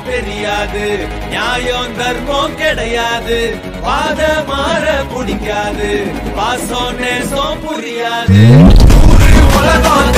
தெரியாது, நியாயம் தர்மம் கிடையாது, பாத மாற பிடிக்காது, பாசம் நேசம் புரியாது. உலகம்